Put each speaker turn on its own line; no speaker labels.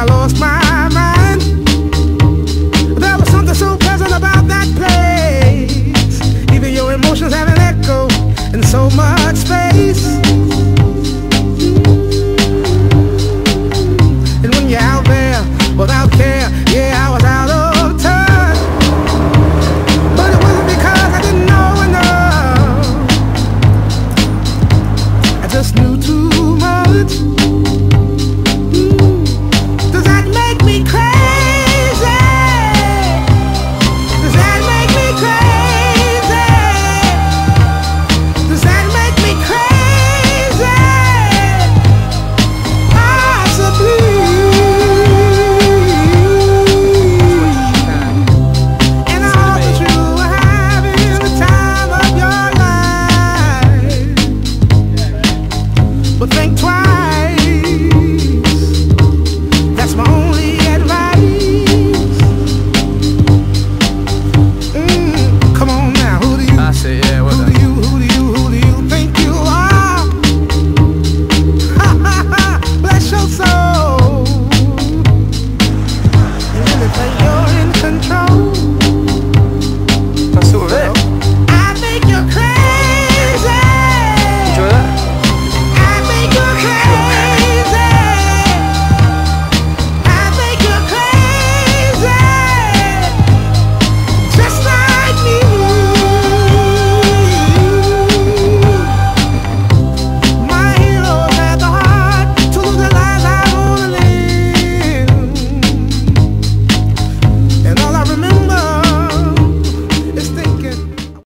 lost my mind. There was something so pleasant about that place. Even your emotions have an echo in so much space. And when you're out there without care, yeah, I was out of touch. But it wasn't because I didn't know enough. I just knew too